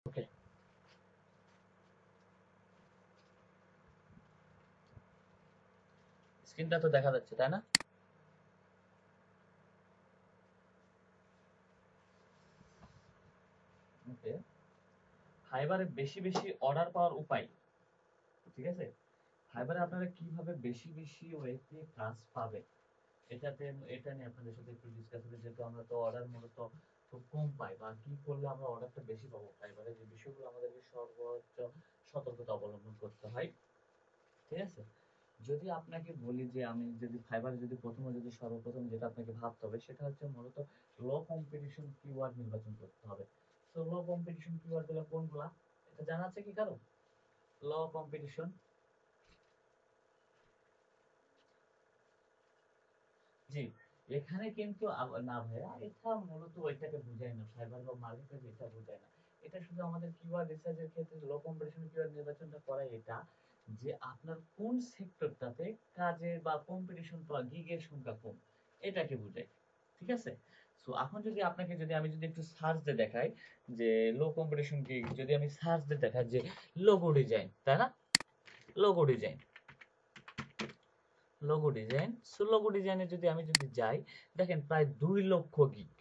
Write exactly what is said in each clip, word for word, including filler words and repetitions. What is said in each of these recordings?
ওকে, স্ক্রিনটা তো দেখা যাচ্ছে তাই না? ওকে, ফাইবারে বেশি বেশি অর্ডার পাওয়ার উপায়, ঠিক আছে? ফাইবারে আপনারা কিভাবে বেশি বেশি ওয়েতে কাজ পাবেন, এটাতে এটা নিয়ে আপনাদের সাথে একটু ডিসকাস করি, যেহেতু আমরা তো অর্ডার মূলত খুব কম পাই, বা কি করলে আমরা অর্ডারটা বেশি পাবো, ফাইবারে যে বিষয়গুলো আমাদেরকে সর্বোচ্চ সতর্কতা অবলম্বন করতে হয়, ঠিক আছে? যদি আপনাকে বলি যে আমি যদি ফাইবারে যদি প্রথমে যদি সর্বপ্রথম যেটা আপনাকে ভাবতে হবে সেটা হচ্ছে মূলত লো কম্পিটিশন কিওয়ার্ড নির্বাচন করতে হবে। তো লো কম্পিটিশন কিওয়ার্ড গুলো কোনগুলা, এটা জানা আছে কি কারো? লো কম্পিটিশন, জি, এখানে কিন্তু আব- না ভাইয়া, এটা মূলত ওইটাকে বোঝায় না, ফাইবার বা মার্কেট এটা বোঝায় না। এটা শুধু আমাদের কিওয়ার্ড রিসার্চের ক্ষেত্রে লো কম্পিটিশন কিওয়ার্ড নির্বাচনটা করা, এটা যে আপনার কোন সেক্টরটাতে কাজের বা কম্পিটিশন বা গিগের সংখ্যা কম, এটাকে বোঝায়, ঠিক আছে? সো এখন যদি আপনাকে যদি আমি যদি একটু সার্চ দিয়ে দেখাই যে লো কম্পিটিশন গিগ, যদি আমি সার্চ দিয়ে দেখাই যে লোগো ডিজাইন, তাই না? Logo design, logo design, so logo ডিজাইনে যদি আমি যদি যাই, দেখেন প্রায় দুই লক্ষ গিগ,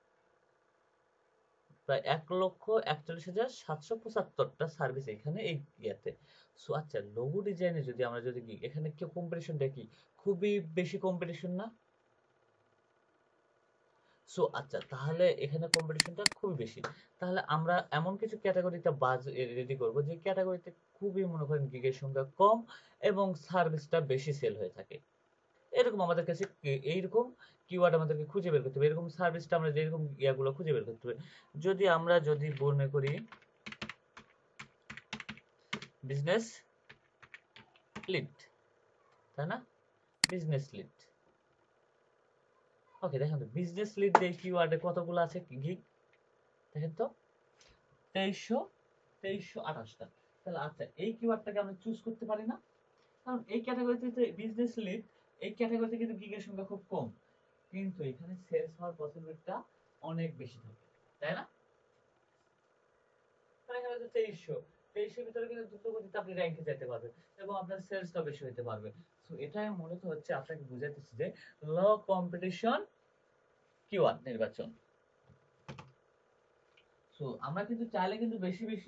প্রায় এক লক্ষ একচল্লিশ হাজার সাতশো পঁচাত্তরটা সার্ভিস এখানে এই ইয়াতে। সো আচ্ছা, লোগো ডিজাইনে যদি আমরা যদি গিগ, এখানে কি কম্পিটিশনটা কি খুবই বেশি কম্পিটিশন না? সো আচ্ছা, তাহলে এখানে কম্পিটিশনটা খুবই বেশি। তাহলে আমরা এমন কিছু ক্যাটাগরিতে বাজ রেডি করব যে ক্যাটাগরিতে খুবই মনে করেন গিগের সংখ্যা কম এবং সার্ভিসটা বেশি সেল হয়ে থাকে। এরকম আমাদের কাছে কি- এইরকম কিওয়ার্ড আমাদেরকে খুঁজে বের করতে হবে, এরকম সার্ভিসটা আমরা যেরকম ইয়াগুলো খুঁজে বের করতে হবে। যদি আমরা যদি মনে করি বিজনেস লিড, তাই না? বিজনেস লিড, ওকে, দেখেন তো বিজনেস লিড এই কিওয়ার্ডে কতগুলো আছে গিগ, দেখেন তো, তেইশশো তেইশশো আঠাশটা। তাহলে আচ্ছা, এই কিওয়ার্ডটাকে আমরা চুজ করতে পারি না? কারণ এই ক্যাটাগরিতে বিজনেস লিড, এই ক্যাটাগরিতে কিন্তু গিগের সংখ্যা খুব কম, কিন্তু এখানে সেলস হওয়ার পসিবিলিটিটা অনেক বেশি থাকে, তাই না? তাহলে এখানে হচ্ছে তেইশশো, তেইশশোর ভিতরে কিন্তু দ্রুত গতিতে আপনি র্যাঙ্কে যেতে পারবেন এবং আপনার সেলসটা বেশি হতে পারবে। সো এটাই মূলত হচ্ছে আপনাকে বুঝাইতেছি যে লো কম্পিটিশন কিওয়ার্ড নির্বাচন। সো আমরা কিন্তু চাইলে কিন্তু বেশি বেশি,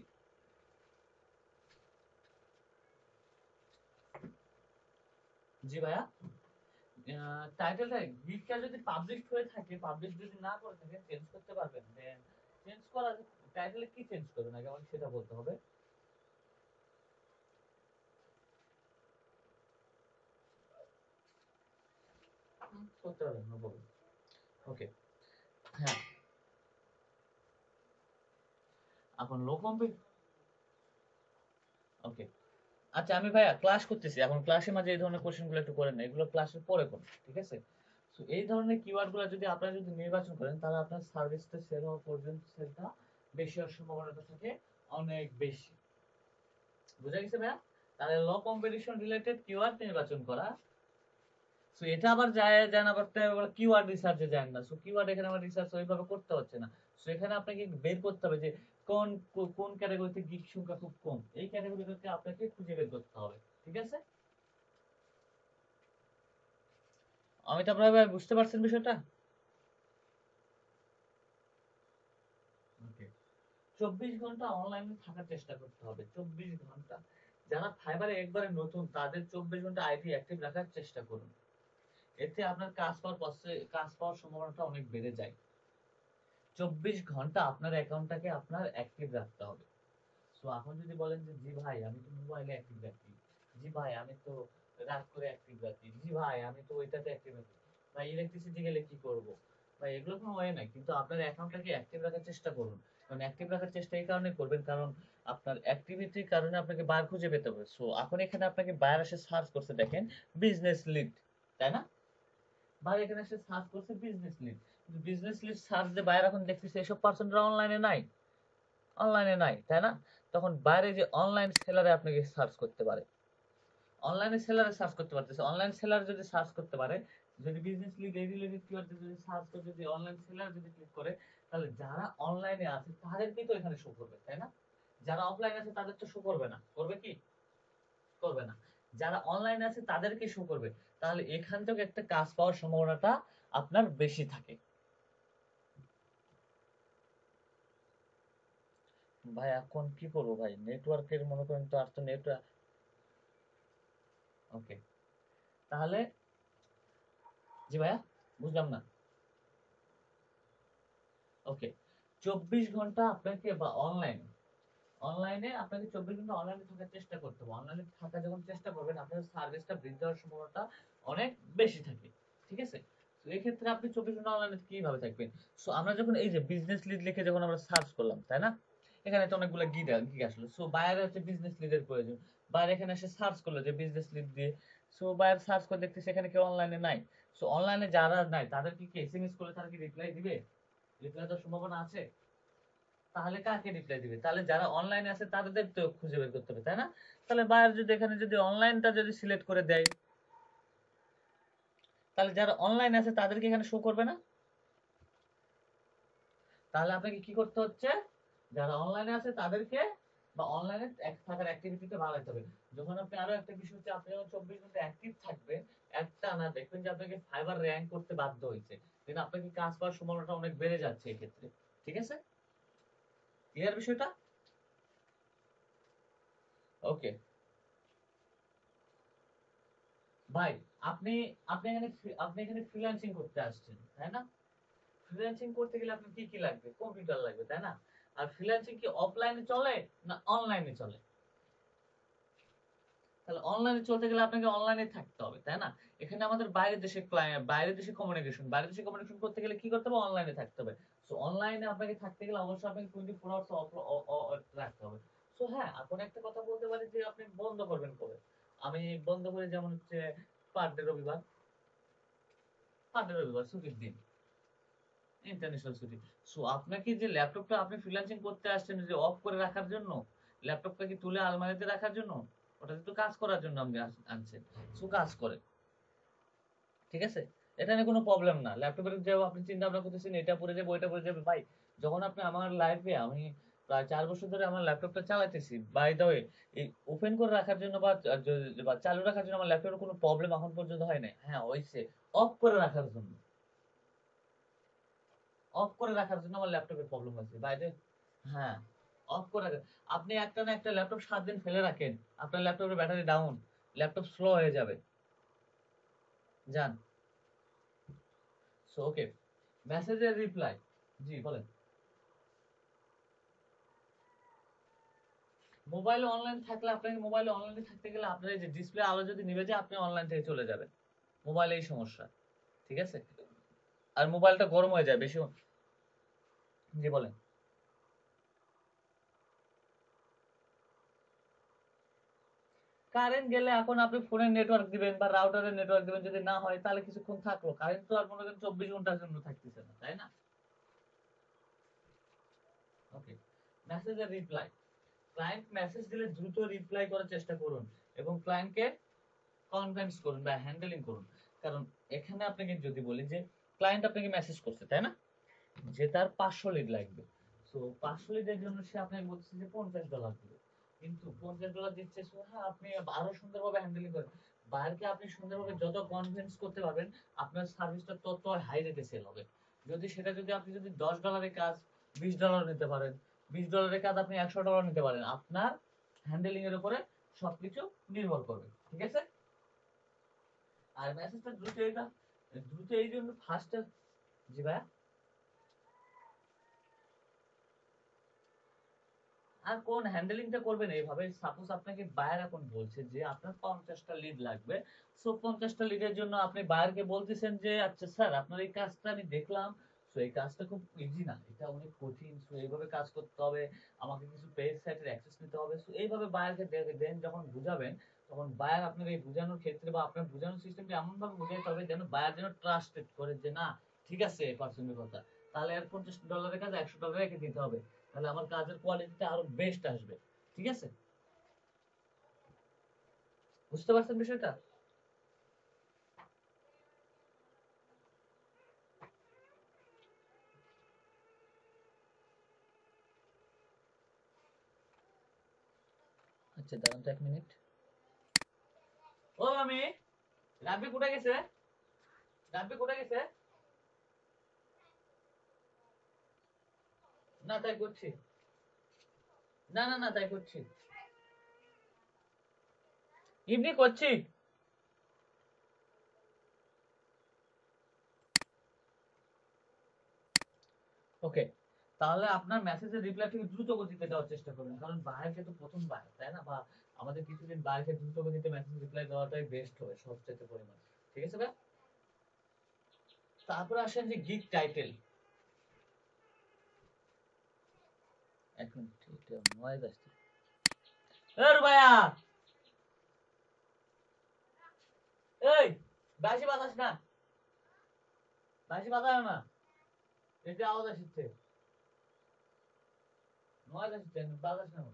জি ভাইয়া, টাইটেলটা গিগটা যদি পাবলিশ হয়ে থাকে, পাবলিশ যদি না করে থাকে, চেঞ্জ করতে পারবেন। দেন চেঞ্জ করা, টাইটেলে কি চেঞ্জ করবেন আগে আমাকে সেটা বলতে হবে। হুম, করতে পারবেন, নো প্রবলেম। ওকে, হ্যাঁ, এখন লো কম্পি, ওকে, আচ্ছা আমি ভাইয়া ক্লাস করতেছি এখন, ক্লাসের মাঝে এই ধরনের কোশ্চেন গুলো একটু করেন না, এগুলো ক্লাসের পরে করুন, ঠিক আছে? তো এই ধরনের কিওয়ার্ড গুলো যদি আপনারা যদি নির্বাচন করেন, তাহলে আপনার সার্ভিসটা সেল হওয়া পর্যন্ত সেলটা বেশি হওয়ার সম্ভাবনাটা থাকে অনেক বেশি। বুঝা গেছে ভাইয়া? তাহলে লো কম্পিটিশন রিলেটেড কিওয়ার্ড নির্বাচন করা। সো এটা আবার যায় যায় না, করতে আবার কিওয়ার্ড রিসার্চে যায় না, সো কিওয়ার্ড এখানে আমার রিসার্চ ওইভাবে করতে হচ্ছে না। সো এখানে আপনাকে বের করতে হবে যে কোন কোন ক্যাটাগরিতে গিগ সংখ্যা খুব কম, এই ক্যাটাগরিটাকে আপনাকে খুঁজে বের করতে হবে, ঠিক আছে? অমিতাভ রায় ভাই, বুঝতে পারছেন বিষয়টা? ওকে, চব্বিশ ঘন্টা অনলাইনে থাকার চেষ্টা করতে হবে, চব্বিশ ঘন্টা। যারা ফাইবারে একবারে নতুন, তাদের চব্বিশ ঘন্টা আইডি অ্যাক্টিভ রাখার চেষ্টা করুন। এতে আপনার কাজ পাওয়ার পসে- কাজ পাওয়ার সম্ভাবনাটা অনেক বেড়ে যায়। চব্বিশ ঘন্টা আপনার অ্যাকাউন্টটাকে আপনার অ্যাক্টিভ রাখতে হবে। সো এখন যদি বলেন যে জি ভাই আমি তো মোবাইলে অ্যাক্টিভ রাখি, জি ভাই আমি তো রাত করে অ্যাক্টিভ রাখি, জি ভাই আমি তো ওইটাতে অ্যাক্টিভ রাখি, ভাই ইলেকট্রিসিটি গেলে কি করব, ভাই এগুলো কোনো ওয়ে নাই, কিন্তু আপনার অ্যাকাউন্টটাকে অ্যাক্টিভ রাখার চেষ্টা করুন। কারণ অ্যাক্টিভ রাখার চেষ্টা এই কারণে করবেন, কারণ আপনার অ্যাক্টিভিটির কারণে আপনাকে বায়ার খুঁজে পেতে হবে। সো এখন এখানে আপনাকে বায়ার এসে সার্চ করছে, দেখেন বিজনেস লিড, তাই না? ভাই এখানে এসে সার্চ করছে বিজনেস লিড, কিন্তু বিজনেস লিড সার্চ দিয়ে বায়ার এখন দেখতেছে এসব পার্সনরা অনলাইনে নাই, অনলাইনে নাই, তাই না? তখন বাইরে যে অনলাইন সেলারে আপনাকে সার্চ করতে পারে, অনলাইনে সেলারে সার্চ করতে পারতেছে, অনলাইন সেলার যদি সার্চ করতে পারে, যদি বিজনেস লিড এই রিলেটেড কিওয়ার্ড যদি সার্চ করে যদি অনলাইন সেলার যদি ক্লিক করে, তাহলে যারা অনলাইনে আছে তাদেরকেই তো এখানে শো করবে, তাই না? যারা অফলাইন আছে তাদের তো শো করবে না, করবে কি? করবে না। যারা অনলাইন আছে তাদেরকে শো করবে। তাহলে এখান থেকে একটা কাজ পাওয়ার সম্ভাবনাটা আপনার বেশি থাকে। ভাই এখন কি করবো ভাই, নেটওয়ার্কের মনে করেন তো আর তো নেটওয়ার্ক। ওকে, তাহলে জি ভাইয়া, বুঝলাম না। ওকে, চব্বিশ ঘন্টা আপনাকে বা অনলাইন অনলাইনে আপনাকে চব্বিশ ঘন্টা অনলাইনে থাকার চেষ্টা করতে হবে। অনলাইনে থাকার যখন চেষ্টা করবেন আপনার সার্ভিসটা বৃদ্ধি হওয়ার সম্ভাবনাটা অনেক বেশি থাকে। ঠিক আছে? তো এই ক্ষেত্রে আপনি চব্বিশ ঘন্টা অনলাইনে কিভাবে থাকবেন? সো আমরা যখন এই যে বিজনেস লিড লিখে যখন আমরা সার্চ করলাম, তাই না? এখানে তো অনেকগুলো গিগ গিগ আসলো। সো বায়ার হচ্ছে বিজনেস লিডের প্রয়োজন। বায়ার এখানে এসে সার্চ করলো যে বিজনেস লিড দিয়ে। সো বায়ার সার্চ করে দেখতেছে এখানে কেউ অনলাইনে নাই। সো অনলাইনে যারা নাই তাদেরকে কি এসএমএস করলে তারা কি রিপ্লাই দিবে? রিপ্লাই দেওয়ার সম্ভাবনা আছে? তাহলে কাকে রিপ্লাই দিবে? তাহলে যারা অনলাইনে আছে তাদের তো খুঁজে বের করতে হবে, তাই না? তাহলে বায়ার যদি এখানে যদি অনলাইনটা যদি সিলেক্ট করে দেয়, তাহলে যারা অনলাইনে আছে তাদেরকে এখানে শো করবে না। তাহলে আপনাকে কি করতে হচ্ছে? যারা অনলাইনে আছে তাদেরকে বা অনলাইনে থাকার অ্যাক্টিভিটিটা বাড়াতে হবে। যখন আপনি আরো একটা বিষয় হচ্ছে আপনি যখন চব্বিশ ঘন্টা অ্যাক্টিভ থাকবেন, একটা না দেখবেন যে আপনাকে ফাইবার র্যাঙ্ক করতে বাধ্য হয়েছে, দেন আপনাকে কাজ পাওয়ার সম্ভাবনাটা অনেক বেড়ে যাচ্ছে এক্ষেত্রে। ঠিক আছে? ক্লিয়ার বিষয়টা? ওকে ভাই, আপনি আপনি এখানে ফ্রি- আপনি এখানে ফ্রিল্যান্সিং করতে আসছেন, তাই না? ফ্রিল্যান্সিং করতে গেলে আপনার কি কি লাগবে? কম্পিউটার লাগবে, তাই না? আর ফ্রিল্যান্সিং কি অফলাইনে চলে না অনলাইনে চলে? তাহলে অনলাইনে চলতে গেলে আপনাকে অনলাইনে থাকতে হবে, তাই না? এখানে আমাদের বাইরের দেশে ক্লায়েন্ট, বাইরের দেশে কমিউনিকেশন, বাইরের দেশে কমিউনিকেশন করতে গেলে কি করতে হবে? অনলাইনে থাকতে হবে। সো অনলাইনে আপনাকে থাকতে গেলে অবশ্যই আপনাকে টোয়েন্টি ফোর আওয়ার্স অফ রাখতে হবে। সো হ্যাঁ, এখন একটা কথা বলতে পারি যে আপনি বন্ধ করবেন কবে? আমি বন্ধ করি যেমন হচ্ছে পার ডে রবিবার, পার ডে রবিবার ছুটির দিন, ইন্টারন্যাশনাল ছুটি। সো আপনাকে যে ল্যাপটপটা আপনি ফ্রিল্যান্সিং করতে আসছেন যে অফ করে রাখার জন্য, ল্যাপটপটা কি তুলে আলমারিতে রাখার জন্য? ওটাতে তো কাজ করার জন্য আপনি আস- আনছেন। সো কাজ করে, ঠিক আছে? এটা নিয়ে কোনো প্রবলেম না। ল্যাপটপের যে আপনি চিন্তা ভাবনা করতেছেন এটা পড়ে যাবে ওইটা পড়ে যাবে, ভাই যখন আপনি আমার লাইফে আমি প্রায় চার বছর ধরে আমার ল্যাপটপটা চালাইতেছি, বাই দ্য ওয়ে এই ওপেন করে রাখার জন্য বা চা- য- বা চালু রাখার জন্য আমার ল্যাপটপের কোনো প্রবলেম এখন পর্যন্ত হয় নাই। হ্যাঁ হইছে, অফ করে রাখার জন্য, অফ করে রাখার জন্য আমার ল্যাপটপের প্রবলেম হয়েছে বাইরে। হ্যাঁ, অফ করে রাখেন। আপনি একটা না একটা ল্যাপটপ সাত দিন ফেলে রাখেন, আপনার ল্যাপটপের ব্যাটারি ডাউন, ল্যাপটপ স্লো হয়ে যাবে। যান। সো ওকে, মেসেজের রিপ্লাই, জি বলেন। মোবাইলে অনলাইন থাকলে আপনাকে মোবাইলে অনলাইনে থাকতে গেলে আপনার এই যে ডিসপ্লে আলো যদি নিভে যায় আপনি অনলাইন থেকে চলে যাবেন। মোবাইলে এই সমস্যা, ঠিক আছে? আর মোবাইলটা গরম হয়ে যায় বেশি। জি বলেন। কারেন্ট গেলে এখন আপনি ফোনের নেটওয়ার্ক দিবেন বা রাউটারের নেটওয়ার্ক দিবেন, যদি না হয় তাহলে কিছুক্ষণ থাকলো। কারেন্ট তো আর মনে করেন চব্বিশ ঘন্টার জন্য থাকতেছে না, তাই না? ওকে, মেসেজের রিপ্লাই, ক্লায়েন্ট মেসেজ দিলে দ্রুত রিপ্লাই করার চেষ্টা করুন এবং ক্লায়েন্টকে কনভিন্স করুন বা হ্যান্ডেলিং করুন। কারণ এখানে আপনাকে যদি বলি যে ক্লায়েন্ট আপনাকে মেসেজ করছে, তাই না? যে তার পাঁচশো লিড লাগবে। সো পাঁচশো লিডের জন্য সে আপনাকে বলছে যে পঞ্চাশ ডলার দিবে, কিন্তু পঞ্চাশ ডলার দিচ্ছে। সো হ্যাঁ, আপনি আরো সুন্দরভাবে হ্যান্ডেলিং করেন। বাইরকে আপনি সুন্দরভাবে যত কনভিন্স করতে পারবেন আপনার সার্ভিসটা তত হাই রেটে সেল হবে। যদি সেটা যদি আপনি যদি দশ ডলারের কাজ বিশ ডলার নিতে পারেন, বিশ ডলারের কাজ আপনি একশো ডলার নিতে পারেন, আপনার হ্যান্ডেলিং এর উপরে সবকিছু নির্ভর করবে। ঠিক আছে? আর মেসেজটা দ্রুত এটা দ্রুত এই জন্য ফার্স্ট। জি ভাইয়া। আর কোন হ্যান্ডেলিংটা করবেন এইভাবে, সাপোজ আপনাকে বায়ার এখন বলছে যে আপনার পঞ্চাশটা লিড লাগবে। সো পঞ্চাশটা লিডের জন্য আপনি বায়ারকে বলতেছেন যে আচ্ছা স্যার আপনার এই কাজটা আমি দেখলাম, সো এই কাজটা খুব ইজি না, এটা অনেক কঠিন, সো এইভাবে কাজ করতে হবে, আমাকে কিছু পেজ সাইটের অ্যাক্সেস নিতে হবে। সো এইভাবে বায়ারকে দেন যখন বুঝাবেন, তখন বায়ার আপনার এই বুঝানোর ক্ষেত্রে বা আপনার বুঝানোর সিস্টেমটা এমন ভাবে বুঝাইতে হবে যেন বায়ার যেন ট্রাস্টেড করে যে না ঠিক আছে এই পার্সনের কথা, তাহলে আর পঞ্চাশ ডলারের কাজ একশো ডলার রেখে দিতে হবে, তাহলে আমার কাজের কোয়ালিটিটা আরো বেস্ট আসবে। ঠিক আছে? বুঝতে পারছেন বিষয়টা? আচ্ছা দাঁড়ান তো এক মিনিট। ও মামি, রাব্বি কোথায় গেছে? রাব্বি কোথায় গেছে? না তাই করছি, না না না তাই করছি, এমনি করছি। ওকে, তাহলে আপনার মেসেজের রিপ্লাই থেকে দ্রুত গতিতে দেওয়ার চেষ্টা করবেন, কারণ বাইরে তো প্রথম বাইরে, তাই না? বা আমাদের কিছুদিন বাইরে দ্রুত গতিতে মেসেজ রিপ্লাই দেওয়াটাই বেস্ট হবে সবচেয়ে পরিমাণ। ঠিক আছে ভাই? তারপরে আসেন যে গিগ টাইটেল। এক মিনিট, এটা নয়েজ আসছে। এ রুবাইয়া, এই বাঁশি বাজাস না, বাঁশি বাজায় না, এটা আওয়াজ আসছে, নয়েজ আসছে, বাজাস না।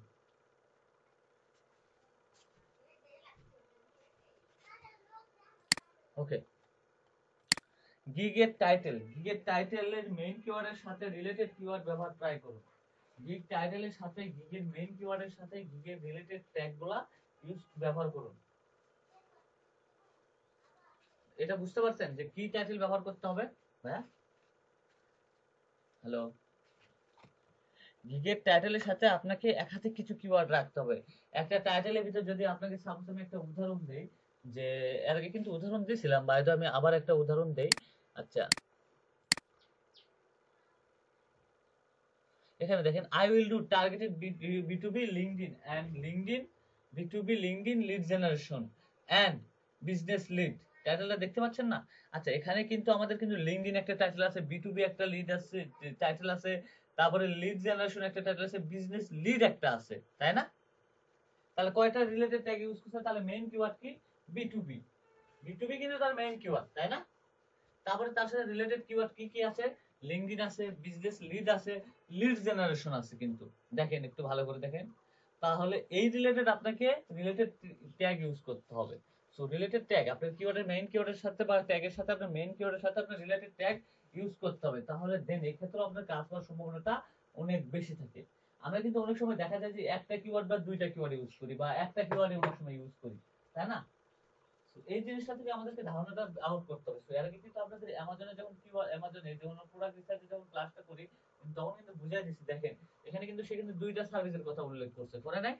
ওকে, গিগের টাইটেল, গিগের টাইটেলের মেইন কিওয়ার্ডের সাথে রিলেটেড কিওয়ার্ড ব্যবহার ট্রাই করুন। গিগ টাইটেলের সাথে গিগের মেইন কিওয়ার্ডের সাথে গিগের রিলেটেড ট্যাগগুলা ইউজ ব্যবহার করুন। এটা বুঝতে পারছেন যে কি টাইটেল ব্যবহার করতে হবে? হ্যাঁ, হ্যালো, গিগের টাইটেলের সাথে আপনাকে একাধিক কিছু কিওয়ার্ড রাখতে হবে। একটা টাইটেলের ভিতর যদি আপনাকে সাপোজ আমি একটা উদাহরণ দেই, যে এর আগে কিন্তু উদাহরণ দিয়েছিলাম, বাইরে আমি আবার একটা উদাহরণ দেই। আচ্ছা, এখানে দেখেন, I will do targeted B to B LinkedIn and LinkedIn B to B LinkedIn lead generation and business lead. টাইটেলটা দেখতে পাচ্ছেন না? আচ্ছা, এখানে কিন্তু আমাদের কিন্তু লিঙ্কডইন একটা টাইটেল আছে, বি টু বি একটা লিড আছে, টাইটেল আছে, তারপরে লিড জেনারেশন একটা টাইটেল আছে, বিজনেস লিড একটা আছে, তাই না? তাহলে কয়টা রিলেটেড ট্যাগ ইউজ করছে? তাহলে মেইন কিওয়ার্ড কি? B to B, B to B কিন্তু তার মেইন কিওয়ার্ড, তাই না? তারপরে তার সাথে রিলেটেড কিওয়ার্ড কি কি আছে? লিঙ্কডইন আছে, বিজনেস লিড আছে, লিড জেনারেশন আছে। কিন্তু দেখেন একটু ভালো করে দেখেন, তাহলে এই রিলেটেড আপনাকে রিলেটেড ট্যাগ ইউজ করতে হবে। সো রিলেটেড ট্যাগ আপনার কিওয়ার্ডের মেইন কিওয়ার্ডের সাথে বা ট্যাগের সাথে আপনার মেইন কিওয়ার্ডের সাথে আপনার রিলেটেড ট্যাগ ইউজ করতে হবে, তাহলে দেন এই ক্ষেত্রে আপনার কাজ করার সম্ভাবনাটা অনেক বেশি থাকে। আমরা কিন্তু অনেক সময় দেখা যায় যে একটা কিওয়ার্ড বা দুইটা কিওয়ার্ড ইউজ করি, বা একটা কিওয়ার্ড অনেক সময় ইউজ করি, তাই না? এই জিনিসটা থেকে আমাদেরকে ধারণাটা আউট করতে হবে। এর আগে কিন্তু আপনাদের অ্যামাজনে যখন কি অ্যামাজনে যখন প্রোডাক্ট রিসার্চে যখন ক্লাসটা করি, তখন কিন্তু বুঝাই দিচ্ছি। দেখেন এখানে কিন্তু সে কিন্তু দুইটা সার্ভিসের কথা উল্লেখ করছে, করে নাই?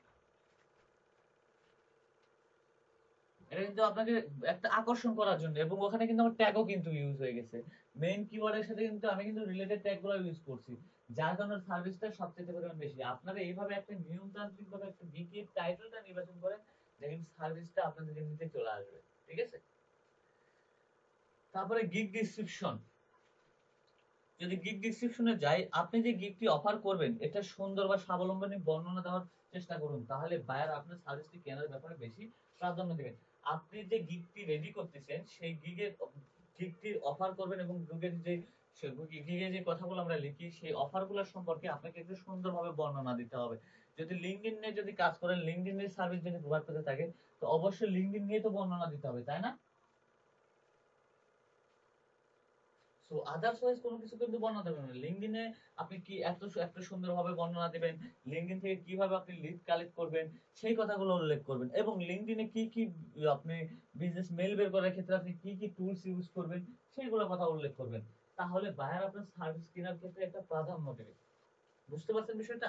এটা কিন্তু আপনাকে একটা আকর্ষণ করার জন্য, এবং ওখানে কিন্তু আমার ট্যাগও কিন্তু ইউজ হয়ে গেছে। মেইন কিওয়ার্ডের সাথে কিন্তু আমি কিন্তু রিলেটেড ট্যাগগুলো ইউজ করছি, যার কারণে সার্ভিসটা সবচেয়ে পরিমাণ বেশি। আপনারা এইভাবে একটা নিয়মতান্ত্রিক ভাবে একটা বিকির টাইটেলটা নির্বাচন করেন, দেখেন সার্ভিসটা আপনাদের নিতে চলে আসবে। ঠিক আছে? তারপরে গিগ ডিসক্রিপশন। যদি গিগ ডিসক্রিপশনে যাই, আপনি যে গিগটি অফার করবেন এটা সুন্দর বা স্বাবলম্বী বর্ণনা দেওয়ার চেষ্টা করুন, তাহলে বায়ার আপনার সার্ভিসটি কেনার ব্যাপারে বেশি প্রাধান্য দেবেন। আপনি যে গিগটি রেডি করতেছেন সেই গিগের গিগটির অফার করবেন, এবং গিগের যে গিগে যে কথাগুলো আমরা লিখি সেই অফারগুলো সম্পর্কে আপনাকে একটু সুন্দরভাবে বর্ণনা দিতে হবে। যদি লিঙ্কডইনে যদি কাজ করেন, লিঙ্কডইনের সার্ভিস যদি প্রোভাইড করতে থাকেন, তো অবশ্যই লিঙ্কডইন নিয়ে তো বর্ণনা দিতে হবে, তাই না? সো আদার্সওয়াইজ কোনো কিছু কিন্তু বর্ণনা দেবেন না। লিঙ্কডইনে আপনি কি এত এত সুন্দরভাবে বর্ণনা দিবেন, লিঙ্কডইন থেকে কিভাবে আপনি লিড কালেক্ট করবেন সেই কথাগুলো উল্লেখ করবেন, এবং লিঙ্কডইনে কি কি আপনি বিজনেস মেইল বের করার ক্ষেত্রে আপনি কি কি টুলস ইউজ করবেন সেইগুলো কথা উল্লেখ করবেন। তাহলে বায়ার আপনার সার্ভিস কেনার ক্ষেত্রে একটা প্রাধান্য দেবে। বুঝতে পারছেন বিষয়টা?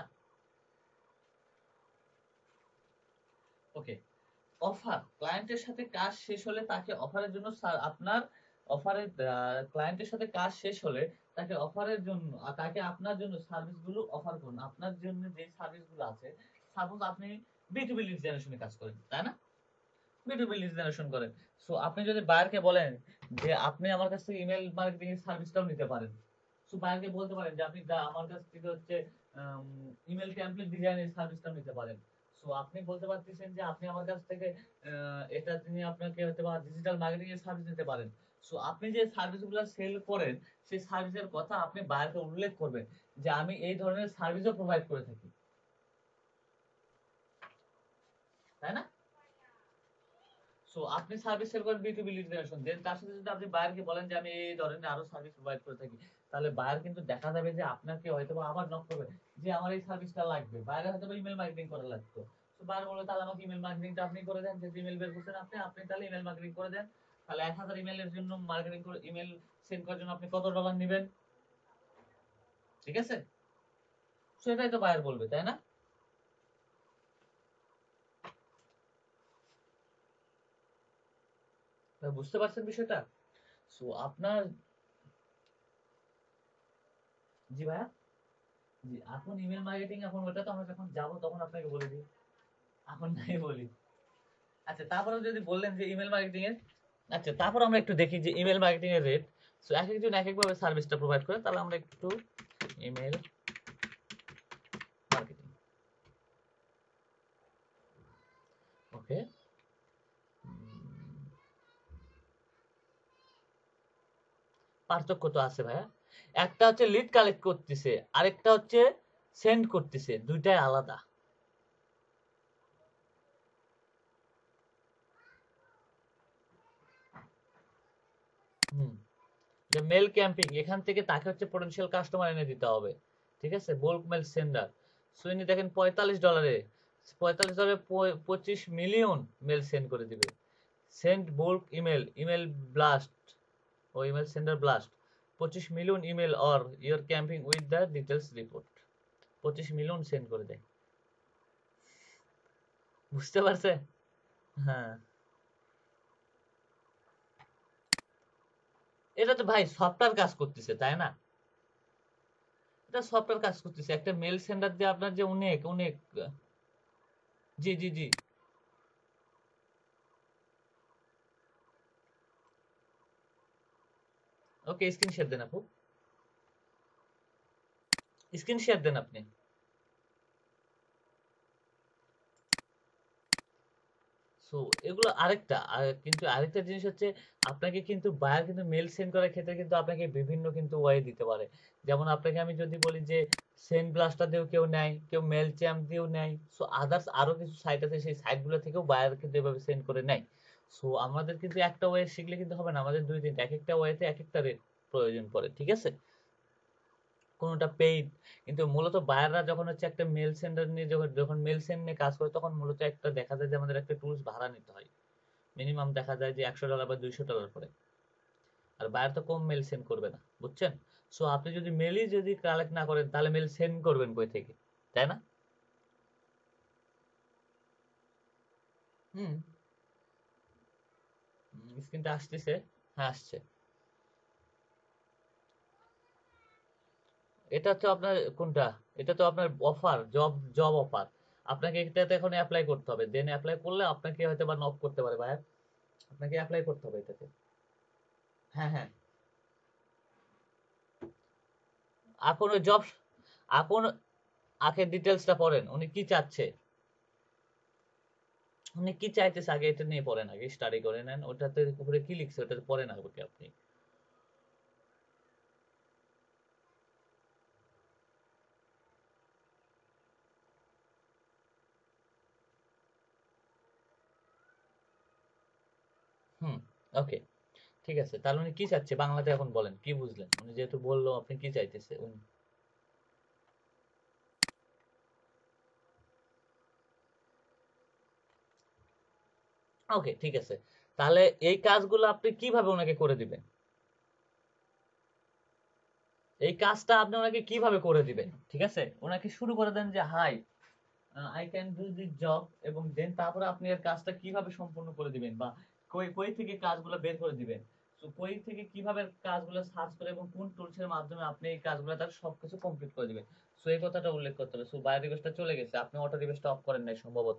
ওকে, অফার, ক্লায়েন্টের সাথে কাজ শেষ হলে তাকে অফারের জন্য স্যার আপনার অফারের ক্লায়েন্টের সাথে কাজ শেষ হলে তাকে অফারের জন্য আ, তাকে আপনার জন্য সার্ভিসগুলো অফার করুন। আপনার জন্য যে সার্ভিসগুলো আছে, সাপোজ আপনি বি টু বি লিড জেনারেশনে কাজ করেন, তাই না? B to B lead generation করেন। সো আপনি যদি বায়ারকে বলেন যে আপনি আমার কাছ থেকে ইমেল মার্কেটিং এর সার্ভিসটাও নিতে পারেন, সো বায়ারকে বলতে পারেন যে আপনি দা- আমার কাছ থেকে হচ্ছে ইমেল টেমপ্লেট ডিজাইনের সার্ভিসটাও নিতে পারেন। সো আপনি বলতে পারতেছেন যে আপনি আমার কাছ থেকে আহ, এটা তিনি আপনাকে হয়তো বা ডিজিটাল মার্কেটিং এর সার্ভিস নিতে পারেন। সো আপনি যে সার্ভিসগুলো সেল করেন সেই সার্ভিসের কথা আপনি বায়ারকে উল্লেখ করবেন যে আমি এই ধরনের সার্ভিসও প্রোভাইড করে থাকি, তাই না? সো আপনি সার্ভিস সেল করেন B to B lead generation, then তার সাথে যদি আপনি বায়ারকে বলেন যে আমি এই ধরনের আরো সার্ভিস প্রোভাইড করে থাকি, তাহলে বায়ার কিন্তু দেখা যাবে যে আপনাকে হয়তো বা আবার নক করবে যে আমার এই সার্ভিসটা লাগবে, বায়ারে হয়তো বা ইমেল মার্কেটিং করা লাগতো। সো বার বলে তাহলে আমাকে ইমেল মার্কেটিংটা আপনি করে দেন, যে ইমেল বের করছেন আপনি আপনি তাহলে ইমেল মার্কেটিং করে দেন। তাহলে এক হাজার ইমেলের জন্য মার্কেটিং করে ইমেল সেন্ড করার জন্য আপনি কত ডলার নেবেন? ঠিক আছে, সেটাই তো বায়ার বলবে, তাই না? বুঝতে পারছেন বিষয়টা? সো আপনার, জি ভাইয়া, জি এখন ইমেল মার্কেটিং, এখন ওটা তো আমরা যখন যাবো তখন আপনাকে বলে দিই, এখন নাই বলি। আচ্ছা তারপরে যদি বললেন যে ইমেল মার্কেটিং এর, আচ্ছা তারপর আমরা একটু দেখি যে ইমেল মার্কেটিং এর রেট। সো এক একজন এক এক ভাবে সার্ভিসটা প্রোভাইড করে, তাহলে আমরা একটু ইমেল মার্কেটিং, ওকে, পার্থক্য তো আছে ভাইয়া। একটা হচ্ছে লিড কালেক্ট করতেছে, আরেকটা হচ্ছে সেন্ড করতেছে, দুইটাই আলাদা। হুম, যে মেল ক্যাম্পিং, এখান থেকে তাকে হচ্ছে পটেনশিয়াল কাস্টমার এনে দিতে হবে, ঠিক আছে, বল্ক মেল সেন্ডার। সো ইনি দেখেন পঁয়তাল্লিশ ডলারে, পঁয়তাল্লিশ ডলারে পঁচিশ মিলিয়ন মেল সেন্ড করে দিবে। Send bulk email, email blast ও ইমেল সেন্ডার ব্লাস্ট, পঁচিশ million email or your campaign with the details report, পঁচিশ মিলিয়ন সেন্ড করে দেয়। বুঝতে পারছে? হ্যাঁ, এটা তো ভাই সফটওয়্যার কাজ করতেছে, তাই না? এটা সফটওয়্যার কাজ করতেছে, একটা মেল সেন্ডার দিয়ে আপনার যে অনেক অনেক, জি জি জি, ওকে স্ক্রিন শেয়ার দেন আপু, স্ক্রিন শেয়ার দেন আপনি। সো এগুলো আরেকটা আর- কিন্তু আরেকটা জিনিস হচ্ছে, আপনাকে কিন্তু বায়ার কিন্তু মেল সেন্ড করার ক্ষেত্রে কিন্তু আপনাকে বিভিন্ন কিন্তু ওয়ে দিতে পারে। যেমন আপনাকে আমি যদি বলি যে সেন্ড ব্লাস্টার দিয়েও কেউ নেয়, কেউ মেল চ্যাম্প দিয়েও নেয়, সো আদার্স আরো কিছু সাইট আছে, সেই সাইটগুলো থেকেও বায়ার কিন্তু এভাবে সেন্ড করে নেয়। সো আমাদের কিন্তু একটা ওয়ে শিখলে কিন্তু হবে না, আমাদের দুই তিনটা, এক একটা ওয়েতে এক একটা রেট প্রয়োজন পড়ে, ঠিক আছে, কোনোটা পেইড। কিন্তু মূলত বায়াররা যখন হচ্ছে একটা মেল সেন্ডার নিয়ে যখন যখন মেল সেন্ড নিয়ে কাজ করে, তখন মূলত একটা দেখা যায় যে আমাদের একটা টুলস ভাড়া নিতে হয়, মিনিমাম দেখা যায় যে একশো ডলার বা দুইশো ডলার করে। আর বায়ার তো কম মেল সেন্ড করবে না, বুঝছেন? সো আপনি যদি মেলই যদি কালেক্ট না করেন, তাহলে মেল সেন্ড করবেন কই থেকে, তাই না? হুম, স্ক্রিনটা আসতেছে, হ্যাঁ আসছে। এটা তো আপনার কোনটা, এটা তো আপনার অফার, জব জব অফার। আপনাকে এটাতে এখন অ্যাপ্লাই করতে হবে, দেন অ্যাপ্লাই করলে আপনাকে হয়তো বা নক করতে পারে ভাই, আপনাকে অ্যাপ্লাই করতে হবে এটাতে। হ্যাঁ হ্যাঁ, এখন ওই জব, এখন আগে ডিটেলসটা পড়েন, উনি কি চাচ্ছে, উনি কি চাইতেছে আগে এটা নিয়ে পড়েন, আগে স্টাডি করে নেন, ওটাতে উপরে কি লিখছে ওটাতে পড়েন আগে আপনি। হুম, ওকে, ঠিক আছে, তাহলে উনি কি চাচ্ছে বাংলাতে এখন বলেন, কি বুঝলেন, উনি যেহেতু বললো আপনি কি চাইতেছে উনি। ওকে ঠিক আছে, তাহলে এই কাজগুলো আপনি কিভাবে ওনাকে করে দিবেন, এই কাজটা আপনি ওনাকে কিভাবে করে দিবেন, ঠিক আছে, ওনাকে শুরু করে দেন যে hi I can do this job, এবং দেন তারপরে আপনি এর কাজটা কিভাবে সম্পূর্ণ করে দিবেন, বা কই কই থেকে কাজগুলো বের করে দিবেন, তো কই থেকে কিভাবে কাজগুলো সার্চ করে এবং কোন টুলস এর মাধ্যমে আপনি এই কাজগুলো তার সবকিছু কমপ্লিট করে দিবেন। সো এই কথাটা উল্লেখ করতে হবে। সো বায়ো রিকোয়েস্টটা চলে গেছে, আপনি অটো রিকোয়েস্টটা অফ করেন নাই সম্ভবত।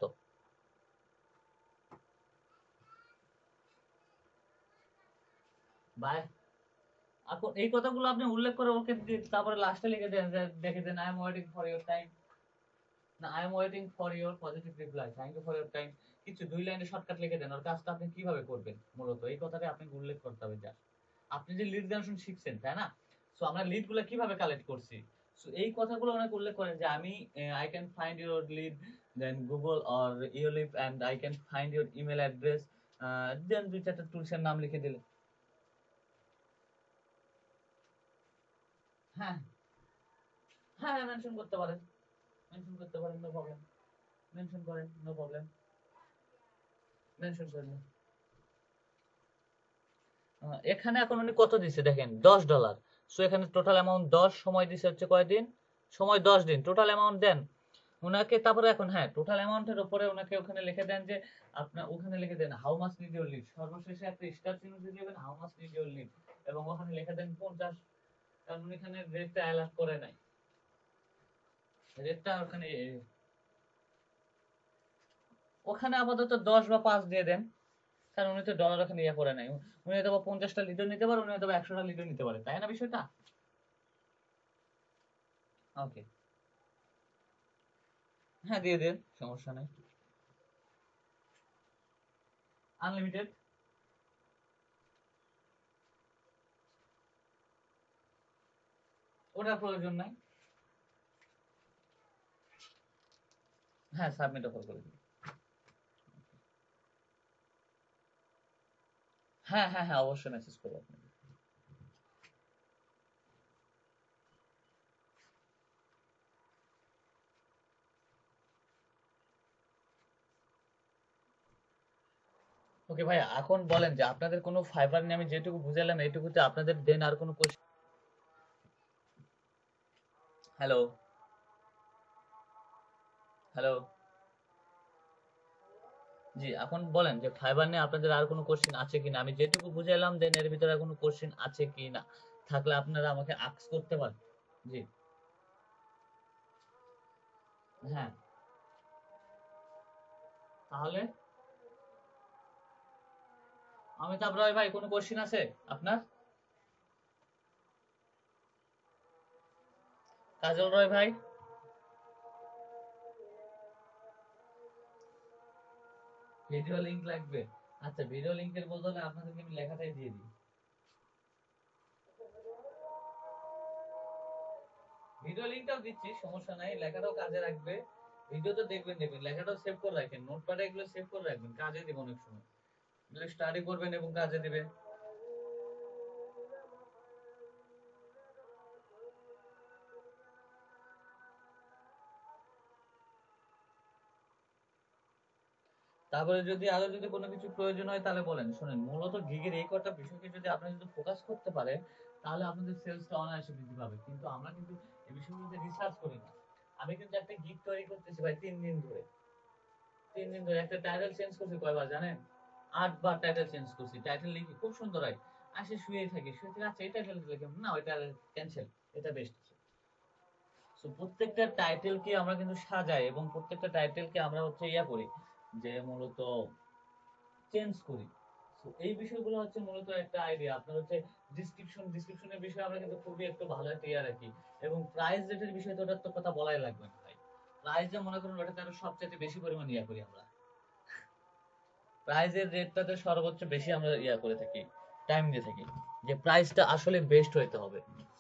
বাই, এখন এই কথাগুলো আপনি উল্লেখ করে ওকে দি- তারপরে লাস্টে লিখে দেন যে দেখে দেন I am waiting for your time, না I am waiting for your positive reply, thank you for your time, কিছু দুই লাইনে শর্টকাট লিখে দেন, ওর কাজটা আপনি কিভাবে করবেন, মূলত এই কথাটা আপনাকে উল্লেখ করতে হবে। যা আপনি যে লিড জেনারেশন শিখছেন, তাই না? সো আমরা লিড গুলো কিভাবে কালেক্ট করছি, সো এই কথাগুলো অনেক উল্লেখ করেন যে আমি I can find your lead then Google or Yelp and I can find your email address, then দুই চারটা টুলস এর নাম লিখে দিলে। হ্যাঁ হ্যাঁ, মেনশন করতে পারেন, মেনশন করতে পারেন, নো প্রবলেম। মেনশন করেন, নো প্রবলেম, মেনশন করেন। এখানে এখন উনি কত দিছে দেখেন, দশ ডলার। সো এখানে টোটাল অ্যামাউন্ট দশ, সময় দিছে হচ্ছে কয়দিন, সময় দশ দিন, টোটাল অ্যামাউন্ট দেন উনাকে। তারপরে এখন হ্যাঁ টোটাল অ্যামাউন্টের উপরে উনাকে ওখানে লিখে দেন যে আপনার, ওখানে লিখে দেন how much need your leave, সর্বশেষে একটা স্টার চিহ্ন দিয়ে দিবেন how much need your leave, এবং ওখানে লিখে দেন পঞ্চাশ, কারণ উনি এখানে রেটটা অ্যালার্ট করে নাই, রেটটা ওখানে ওখানে আপাতত দশ বা পাঁচ দিয়ে দেন, কারণ উনি তো ডলার ওখানে ইয়ে করে নাই। উনি হয়তো পঞ্চাশটা লিটার নিতে পারে, উনি হয়তো একশোটা লিটার নিতে পারে, তাই না বিষয়টা? ওকে, হ্যাঁ দিয়ে দেন, সমস্যা নেই। আনলিমিটেড, ওটার প্রয়োজন নাই। হ্যাঁ সাবমিট অফার করে দিন। হ্যাঁ হ্যাঁ হ্যাঁ অবশ্যই মেসেজ করবো আপনাকে। ওকে ভাই, এখন বলেন যে আপনাদের কোনো ফাইবার নিয়ে আমি যেটুকু বুঝালাম এইটুকুতে আপনাদের দেন আর কোনো কোশ্চেন? হ্যালো হ্যালো, জি এখন বলেন যে ফাইবার নিয়ে আপনাদের আর কোনো কোশ্চেন আছে কিনা, আমি যেটুকু বুঝাইলাম দেন এর ভিতরে কোনো কোশ্চেন আছে কিনা, থাকলে আপনারা আমাকে আস্ক করতে পারেন। জি, হ্যাঁ, তাহলে অমিতাভ রয় ভাই কোনো কোশ্চেন আছে আপনার? কাজল রয় ভাই? ভিডিও লিংক লাগবে? আচ্ছা, ভিডিও লিংকের বদলে আপনাদেরকে আমি লেখাটাই দিয়ে দিই। ভিডিও লিংকটাও দিচ্ছি, সমস্যা নাই, লেখাটাও কাজে রাখবে। ভিডিও তো দেখবেন দেখবেন, লেখাটাও সেভ করে রাখেন, নোটপ্যাডে এগুলো সেভ করে রাখবেন, কাজে দিবে অনেক সময়, এগুলো স্টাডি করবেন এবং কাজে দিবে। তারপরে যদি আরো যদি কোনো কিছু প্রয়োজন হয় তাহলে বলেন। শুনেন, মূলত গিগের এই কটা বিষয়কে যদি আপনি যদি ফোকাস করতে পারেন তাহলে আপনাদের সেলসটা অনায়াসে বৃদ্ধি পাবে। কিন্তু আমরা কিন্তু এই বিষয়গুলোতে রিসার্চ করি না। আমি কিন্তু একটা গিগ তৈরি করতেছি ভাই তিন দিন ধরে, তিন দিন ধরে একটা টাইটেল চেঞ্জ করছি কয়বার জানেন? আটবার টাইটেল চেঞ্জ করছি। টাইটেল লিখি খুব সুন্দর হয়, আসে শুয়েই থাকি, শুয়ে থেকে আচ্ছা এই টাইটেল লিখে না, ওইটা ক্যান্সেল, এটা বেস্ট। সো প্রত্যেকটা টাইটেলকে আমরা কিন্তু সাজাই এবং প্রত্যেকটা টাইটেলকে আমরা হচ্ছে ইয়া করি যে মূলত চেঞ্জ করি। তো এই বিষয়গুলো হচ্ছে মূলত একটা আইডিয়া। আপনার হচ্ছে ডিসক্রিপশন, ডিসক্রিপশনের বিষয়ে আমরা কিন্তু খুবই একটু ভালো একটা ইয়া রাখি, এবং প্রাইস রেটের বিষয়ে তো ওটার তো কথা বলাই লাগবে না ভাই। প্রাইস যে মনে করুন ওটাতে আরো সবচেয়ে বেশি পরিমাণ ইয়া করি আমরা, প্রাইজের রেটটাতে সর্বোচ্চ বেশি আমরা ইয়া করে থাকি, টাইম দিয়ে থাকি যে প্রাইসটা আসলে বেস্ট হইতে হবে।